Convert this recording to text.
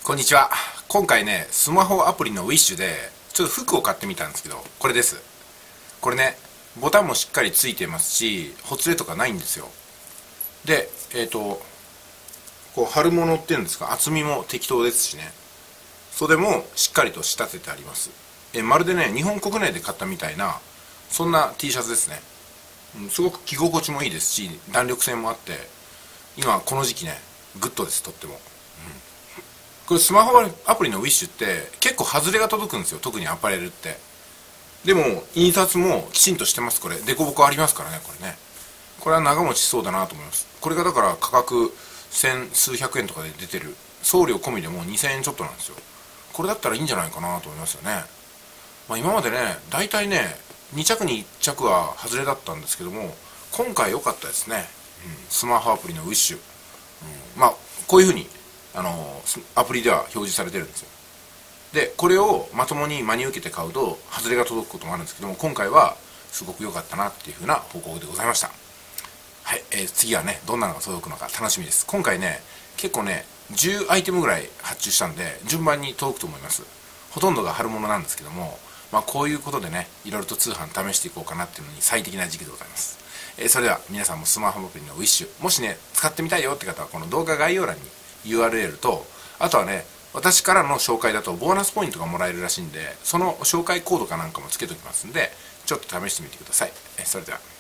こんにちは。今回ね、スマホアプリの Wish でちょっと服を買ってみたんですけど、これです。これね、ボタンもしっかりついてますし、ほつれとかないんですよ。で、こう貼るものっていうんですか、厚みも適当ですしね、袖もしっかりと仕立ててあります。まるでね、日本国内で買ったみたいな、そんな T シャツですね。すごく着心地もいいですし、弾力性もあって、今この時期ね、グッドです、とっても。これスマホアプリの Wish って結構外れが届くんですよ、特にアパレルって。でも印刷もきちんとしてます。これデコボコありますからね。これは長持ちしそうだなと思います。これがだから価格千数百円とかで出てる、送料込みでも2000円ちょっとなんですよ。これだったらいいんじゃないかなと思いますよね。今までね、大体ね、2着に1着は外れだったんですけども、今回良かったですね。スマホアプリの Wish、こういうふうにアプリでは表示されてるんですよ。でこれをまともに真に受けて買うと外れが届くこともあるんですけども、今回はすごく良かったなっていう風な報告でございました。はい、次はね、どんなのが届くのか楽しみです。今回ね、結構ね、10アイテムぐらい発注したんで順番に届くと思います。ほとんどが春物なんですけども、こういうことでね、いろいろと通販試していこうかなっていうのに最適な時期でございます。それでは皆さんもスマホアプリの Wish、 もしね使ってみたいよって方はこの動画概要欄に URL と、あとはね、私からの紹介だとボーナスポイントがもらえるらしいんで、その紹介コードかなんかもつけときますんで、ちょっと試してみてください。それでは。